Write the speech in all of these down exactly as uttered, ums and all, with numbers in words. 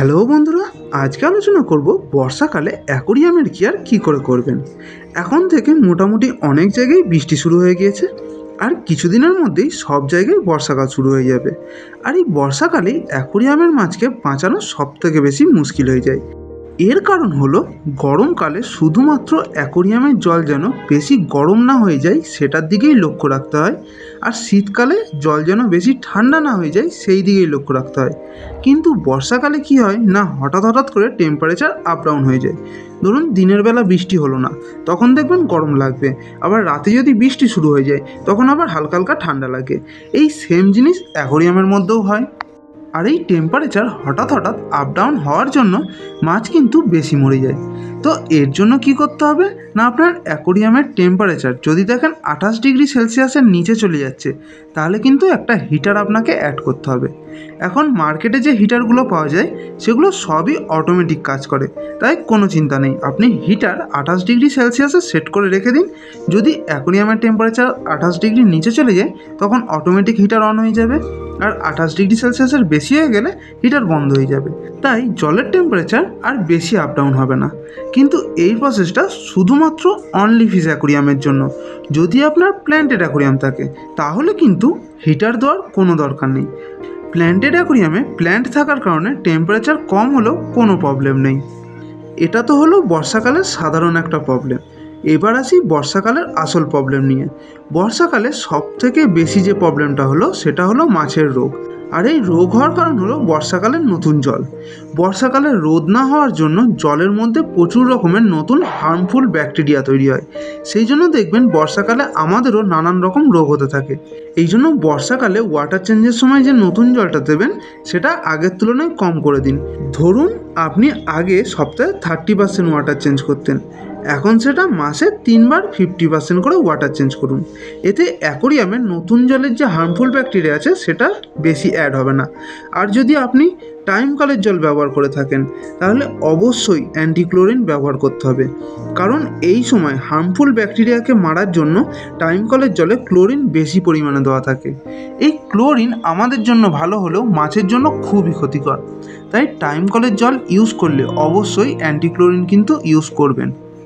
Hello বন্ধুরা, আজকে আলোচনা করব বর্ষাকালে অ্যাকোরিয়ামের কেয়ার কী করে করবেন। এখন থেকে মোটামুটি অনেক জায়গায় বৃষ্টি শুরু হয়ে গিয়েছে, আর কিছুদিনের মধ্যেই সব জায়গায় বর্ষাকাল শুরু হয়ে যাবে। আর এই বর্ষাকালেই অ্যাকোরিয়ামের মাছকে বাঁচানো সব থেকে বেশি মুশকিল হয়ে যায়। এর কারণ হলো গরমকালে শুধুমাত্র অ্যাকোরিয়ামের জল যেন বেশি গরম না হয়ে যায় সেটার দিকেই লক্ষ্য রাখতে হয়, আর শীতকালে জল যেন বেশি ঠান্ডা না হয়ে যায় সেই দিকেই লক্ষ্য রাখতে হয়। কিন্তু বর্ষাকালে কি হয় না, হঠাৎ হঠাৎ করে টেম্পারেচার আপ ডাউন হয়ে যায়। ধরুন দিনের বেলা বৃষ্টি হলো না, তখন দেখবেন গরম লাগবে, আবার রাতে যদি বৃষ্টি শুরু হয়ে যায় তখন আবার হালকা হালকা ঠান্ডা লাগে। এই সেম জিনিস অ্যাকোরিয়ামের মধ্যেও হয়। আর এই টেম্পারেচার হঠাৎ হঠাৎ আপ ডাউন হওয়ার জন্য মাছ কিন্তু বেশি মরে যায়। তো এর জন্য কি করতে হবে না, আপনার অ্যাকোরিয়ামের টেম্পারেচার যদি দেখেন আঠাশ ডিগ্রি সেলসিয়াসের নিচে চলে যাচ্ছে, তাহলে কিন্তু একটা হিটার আপনাকে অ্যাড করতে হবে। এখন মার্কেটে যে হিটারগুলো পাওয়া যায় সেগুলো সবই অটোমেটিক কাজ করে, তাই কোনো চিন্তা নেই। আপনি হিটার আঠাশ ডিগ্রি সেলসিয়াসে সেট করে রেখে দিন। যদি অ্যাকোরিয়ামের টেম্পারেচার আঠাশ ডিগ্রি নিচে চলে যায় তখন অটোমেটিক হিটার অন হয়ে যাবে, আর আঠাশ ডিগ্রি সেলসিয়াসের বেশি হয়ে গেলে হিটার বন্ধ হয়ে যাবে। তাই জলের টেম্পারেচার আর বেশি আপ ডাউন হবে না। কিন্তু এই প্রসেসটা শুধুমাত্র অনলি ফিশ অ্যাকোরিয়ামের জন্য। যদি আপনার প্ল্যান্টেড অ্যাকোরিয়াম থাকে তাহলে কিন্তু হিটার দেওয়ার কোনো দরকার নেই। প্ল্যান্টেড অ্যাকোরিয়ামে প্ল্যান্ট থাকার কারণে টেম্পারেচার কম হলেও কোনো প্রবলেম নেই। এটা তো হলো বর্ষাকালের সাধারণ একটা প্রবলেম। এবার আসি বর্ষাকালের আসল প্রবলেম নিয়ে। বর্ষাকালে সবথেকে বেশি যে প্রবলেমটা হলো সেটা হলো মাছের রোগ। আর এই রোগ হওয়ার কারণ হলো বর্ষাকালের নতুন জল। বর্ষাকালে রোদ না হওয়ার জন্য জলের মধ্যে প্রচুর রকমের নতুন হার্মফুল ব্যাকটেরিয়া তৈরি হয়। সেই জন্য দেখবেন বর্ষাকালে আমাদেরও নানান রকম রোগ হতে থাকে। এই জন্য বর্ষাকালে ওয়াটার চেঞ্জের সময় যে নতুন জলটা দেবেন সেটা আগের তুলনায় কম করে দিন। ধরুন আপনি আগে সপ্তাহে থার্টি পার্সেন্ট ওয়াটার চেঞ্জ করতেন, এখন সেটা মাসে তিনবার ফিফটি পার্সেন্ট করে ওয়াটার চেঞ্জ করুন। এতে অ্যাকোরিয়ামের নতুন জলের যে হার্মফুল ব্যাকটেরিয়া আছে সেটা বেশি অ্যাড হবে না। আর যদি আপনি টাইম কলের জল ব্যবহার করে থাকেন তাহলে অবশ্যই অ্যান্টিক্লোরিন ব্যবহার করতে হবে, কারণ এই সময় হার্মফুল ব্যাকটেরিয়াকে মারার জন্য টাইম কলের জলে ক্লোরিন বেশি পরিমাণে দেওয়া থাকে। এই ক্লোরিন আমাদের জন্য ভালো হলেও মাছের জন্য খুবই ক্ষতিকর। তাই টাইম কলের জল ইউজ করলে অবশ্যই অ্যান্টিক্লোরিন কিন্তু ইউজ করবেন।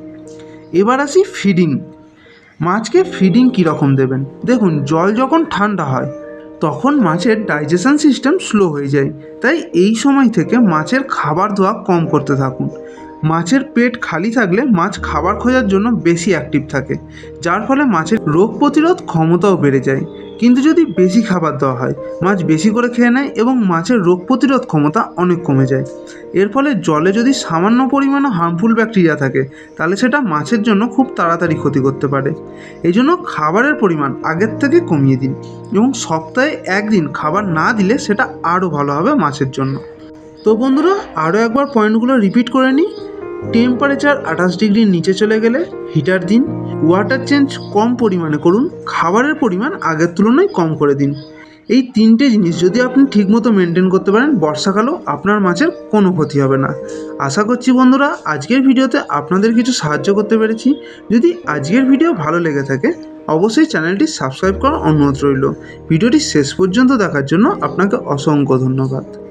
এবার আসি ফিডিং। মাছকে ফিডিং কীরকম দেবেন। দেখুন, জল যখন ঠান্ডা হয় তখন মাছের ডাইজেশন সিস্টেম স্লো হয়ে যায়, তাই এই সময় থেকে মাছের খাবার দেওয়া কম করতে থাকুন। মাছের পেট খালি থাকলে মাছ খাবার খোঁজার জন্য বেশি অ্যাক্টিভ থাকে, যার ফলে মাছের রোগ প্রতিরোধ ক্ষমতাও বেড়ে যায়। কিন্তু যদি বেশি খাবার দেওয়া হয় মাছ বেশি করে খেয়ে নেয় এবং মাছের রোগ প্রতিরোধ ক্ষমতা অনেক কমে যায়। এর ফলে জলে যদি সামান্য পরিমাণে হার্মফুল ব্যাকটেরিয়া থাকে তাহলে সেটা মাছের জন্য খুব তাড়াতাড়ি ক্ষতি করতে পারে। এই জন্য খাবারের পরিমাণ আগের থেকে কমিয়ে দিন, এবং সপ্তাহে একদিন খাবার না দিলে সেটা আরও ভালো হবে মাছের জন্য। তো বন্ধুরা, আরও একবার পয়েন্টগুলো রিপিট করে নিই। টেম্পারেচার আঠাশ ডিগ্রির নিচে চলে গেলে হিটার দিন, ওয়াটার চেঞ্জ কম পরিমাণে করুন, খাবারের পরিমাণ আগের তুলনায় কম করে দিন। এই তিনটে জিনিস যদি আপনি ঠিকমতো মেনটেন করতে পারেন বর্ষাকালেও আপনার মাছের কোনো ক্ষতি হবে না। আশা করছি বন্ধুরা আজকের ভিডিওতে আপনাদের কিছু সাহায্য করতে পেরেছি। যদি আজকের ভিডিও ভালো লেগে থাকে অবশ্যই চ্যানেলটি সাবস্ক্রাইব করার অনুরোধ রইল। ভিডিওটি শেষ পর্যন্ত দেখার জন্য আপনাকে অসংখ্য ধন্যবাদ।